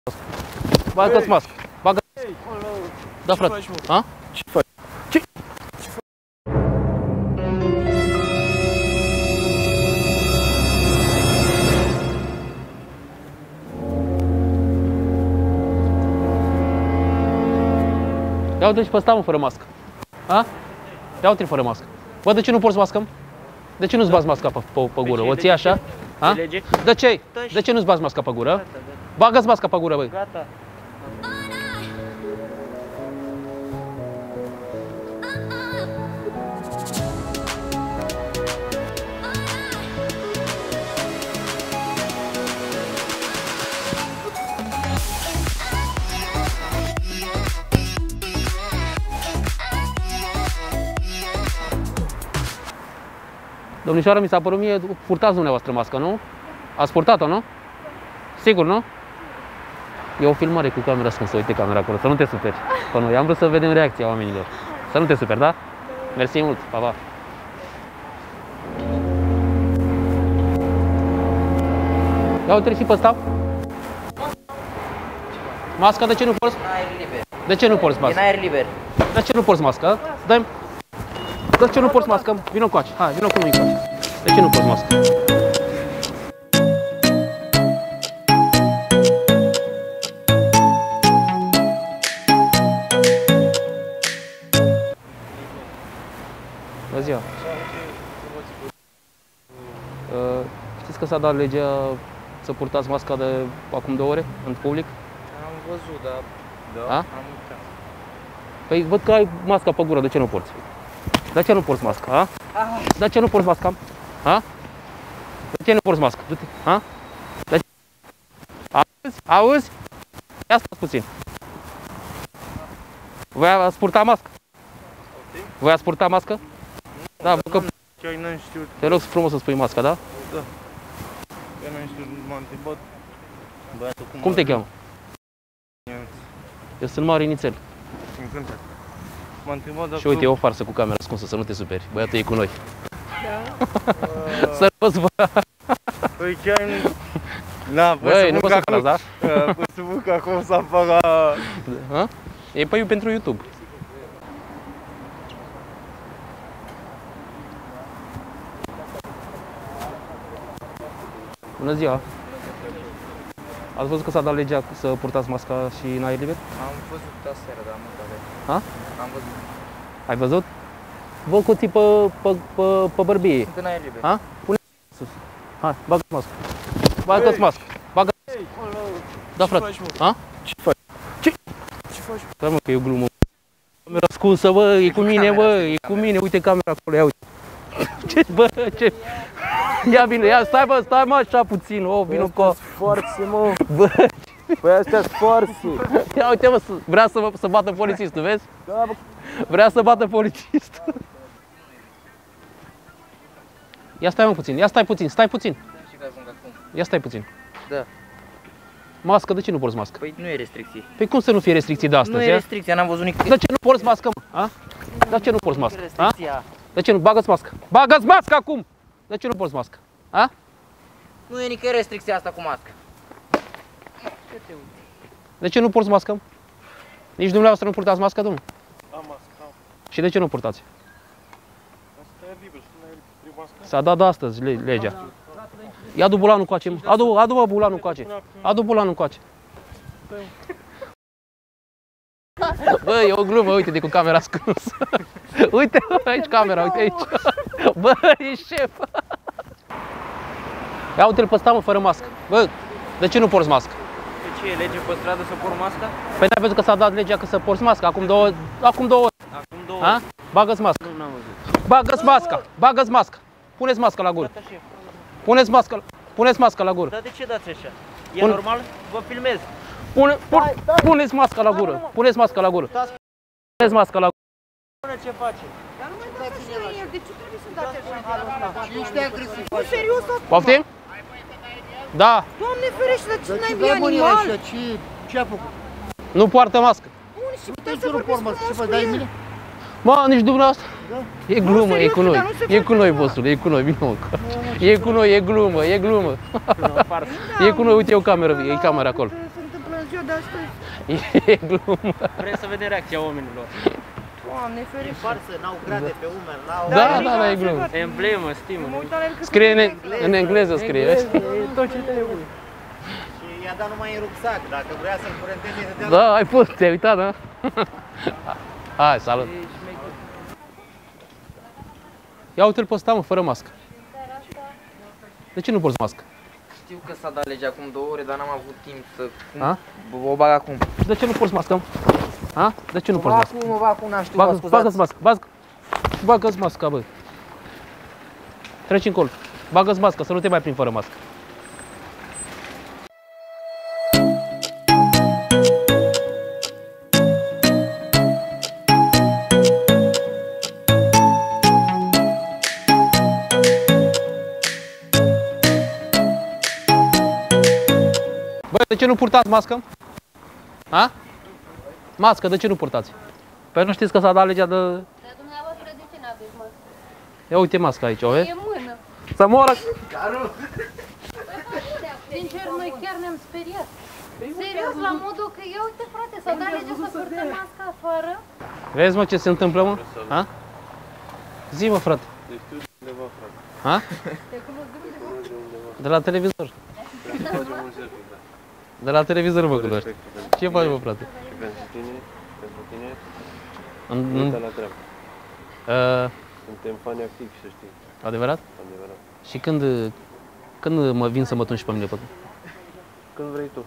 Bagă-ți mască. Bagă. Da, frate. Ha? Ce faci? Ce? Ia uite și pe ăsta, mă, fără mască. Ha? Ia uite-l fără mască. Bă, de ce nu porți mască? De ce nu-ți bați masca pe gură? O ții așa? Ha? De ce? De ce nu-ți bați masca pe gură? Bagă-ți masca pe gură, băi. Gata. Domnișoară, mi s-a părut mie, purtați dumneavoastră masca, nu? Ați purtat-o, nu? Sigur, nu? E o filmare cu camera ascunsă, uite camera acolo, să nu te superi pe noi. Am vrut să vedem reacția oamenilor. Să nu te superi, da? Mersi mult, pa, pa. Ia uite și pe ăsta. Masca, de ce nu porți? În aer liber. De ce nu porți masca? În aer liber. De ce nu porți masca? Dă-mi. De ce nu porți masca? Vino cu aici. Hai, vino cu mine cu aici. De ce nu porți masca? Bună ziua. Știți că s-a dat legea să purtați masca de acum 2 ore în public? Am văzut, dar Da? am uitat. Păi văd că ai masca pe gură, de ce nu porți? De ce nu porți masca, ha? De ce nu porți masca? Ha? De ce nu porți masca? Du-te, ha? De ce? Auzi? Auzi? Ia stați puțin. Voi ați purta mască? Voi ați purta mască? Da, văd că... Chiar n-am știut. Te rog frumos să spui masca, da? Da. Chiar n-am știut, m-a întrebat băiatul Cum te cheamă? Eu sunt Mare Nițel. Încântat. M-a întrebat dacă... Și uite, e o farsă cu camera ascunsă, să nu te superi. Băiatul e cu noi. Să nu vă... Păi chiar nu... Na, Băi, nu vă supărați, da? Pot să văd că acum să apară... Ha? E pe pentru YouTube. Bună ziua! Ați văzut că s-a dat legea să purtați masca și în aer liber? Am văzut aseară, dar am uitat. Ha? Am văzut. Ai văzut? Vă cuții pe bărbie. Sunt în aer liber. Ha? Pune sus. Hai, bagă-ți mască. Bagă-ți mască. Bagă. Da, frate. Ha? Ce faci? Ce? Ce faci? Da, mă, că e o glumă. Camera ascunsă, bă, e cu mine, bă, e cu mine. Uite camera acolo, ia uite. Ce, bă, ce? Ia vino, ia, stai, bă, stai, mă, așa puțin. Oh, vino cu... Forțe, mă! Bă, Păi astea-s forțe! ia uite, mă, vrea să bată polițistul, vezi? Da, bă! Vrea să bată polițistul. Ia stai, mă, puțin, ia stai puțin, stai puțin. Și că ajung acum. Ia stai puțin. Da. Mască, de ce nu porți mască? Păi nu e restricție. Păi cum să nu fie restricții de astăzi, Nu e ia? restricția, n-am văzut nici... De ce nu porți mască, mă? A? De ce nu porți mască? A? Restricția. De ce nu? Bagă-ți mască. Bagă-ți mască acum! De ce nu porți mască? A? Nu e nicăieri restricția asta cu mască. De ce nu porți mască? Nici dumneavoastră nu purtați mască, domnule? Am mască, am. Și de ce nu purtați? Asta e liber, și nu e liber mască? S-a dat astăzi legea. Ia adu bulanul cu ace. Adu-mă bulanul cu ace. Adu bulanul cu ace. Bă, e o glumă, uite de cu camera ascunsă. Uite, aici camera, uite aici. Bă, e șef. Ia uite-l pe ăsta, mă, fără mască. Bă, de ce nu porți mască? De ce e lege pe stradă să port masca? Păi n-ai văzut că s-a dat legea că să porți mască acum două ore. Acum două Ha? Bagă-ți mască. Nu, n-am văzut. Bagă-ți masca. Bagă-ți masca. Puneți masca la gură. Gata, șef. Puneți masca la gură. Dar de ce dați așa? E Pun- normal? Vă filmez. Puneți masca la gură. Puneți masca la gură. Puneți masca la gură. Până ce face? Dar nu mai dați așa la el, de ce trebuie să dați așa? Și ești agresiv. Nu, serios, Poftim? Da. Doamne ferește, dar ce n-ai bine animal? Ce a făcut? Nu poartă mască. Bun, și puteți să vorbiți frumos cu el. Mă, nici dumneavoastră. E glumă, e serios, cu noi. dar nu se E cu noi, bossul, e cu noi, vină mă. E cu noi, e glumă, e glumă. E cu noi, uite, e o cameră, e camera acolo. Se întâmplă în ziua ziua de astăzi. E glumă. Vrem să vedem reacția oamenilor. Doamne, ferește. Farsă, n-au grade pe umeri, n-au... Da, e glumă. Emblemă, stimă. Mă uit la el că Scrie în engleză, scrie. E tot ce trebuie. Și i-a dat numai în rucsac, dacă vrea să-l curenteze, să dea Da, ai pus, te-ai uitat, da? Hai, salut. Ia uite-l pe ăsta, mă, fără mască. De ce nu porți mască? Știu că s-a dat legea acum 2 ore, dar n-am avut timp să... A? O bag acum. De ce nu porți mască, mă? A? De ce nu porți mască? O bag acum, n-am știut, mă Bagă-ți scuzați. mască, bagă-ți masca, bă. Treci încolo. Bagă-ți masca, să nu te mai prind fără mască. Bă, de ce nu purtați mască? A? Mască, de ce nu purtați? Păi nu știți că s-a dat legea de... Dar dumneavoastră de ce n-aveți mască? Ia uite masca aici, o vezi? E mână. Să moră! Sincer, noi chiar ne-am speriat. Serios, la modul că, ia uite frate, s-a dat legea să purtăm masca afară. Vezi, mă, ce se întâmplă, mă? Ha? Zi, mă, frate. Ha? De la televizor. De la televizor mă cunoști. Ce faci, mă, frate? Și pentru tine, În- uite la treabă. Suntem fani activi, să știi. Adevărat? Adevărat. Și când mă vin să mă tunși pe mine? Când vrei tu.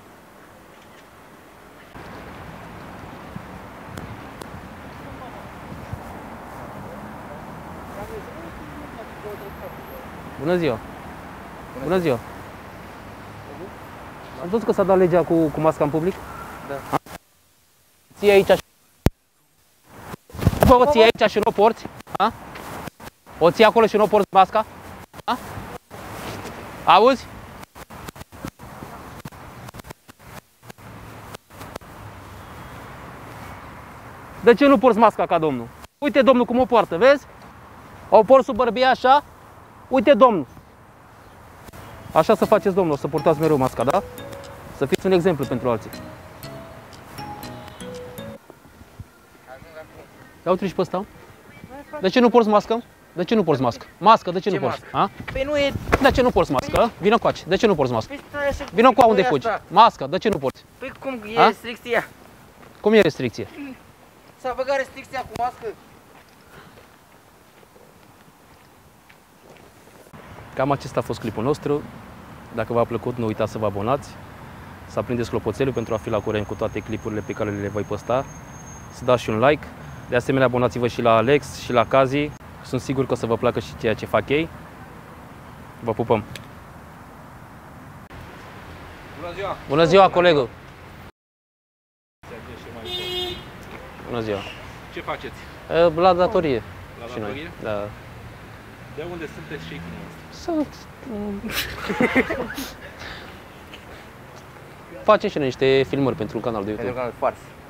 Bună ziua! Bună ziua! Am văzut că s-a dat legea cu masca în public? Da. Ții aici și... Bă, o ții aici și nu o porți? Ha? O ții acolo și nu o porți masca? Ha? Auzi? De ce nu porți masca ca domnul? Uite domnul cum o poartă, vezi? O porți sub bărbie așa? Uite domnul! Așa să faceți, domnul, să purtați mereu masca, da? Să fiți un exemplu pentru alții. Ia uite și pe ăsta. De ce nu porți mască? De ce nu porți mască? Mască, de ce nu porți? A? Păi nu e... De ce nu porți mască? Vină coace. De ce nu porți mască? Păi stai așa... Vină cu unde Păi fugi. asta. Mască, de ce nu porți? Păi cum e A? restricția? Cum e restricție? S-a băgat restricția cu mască? Cam acesta a fost clipul nostru. Dacă v-a plăcut, nu uitați să vă abonați, să aprindeți clopoțelul pentru a fi la curent cu toate clipurile pe care le voi posta, să dați și un like. De asemenea, abonați-vă și la Alex și la Cazi. Sunt sigur că o să vă placă și ceea ce fac ei. Vă pupăm! Bună ziua! Bună ziua, colegul! Bună ziua! Ce faceți? La datorie. La Și noi. datorie? Da. De unde sunteți și dumneavoastră? Sunt... Facem și noi niște filmări pentru un canal de YouTube. Pentru că nu fars.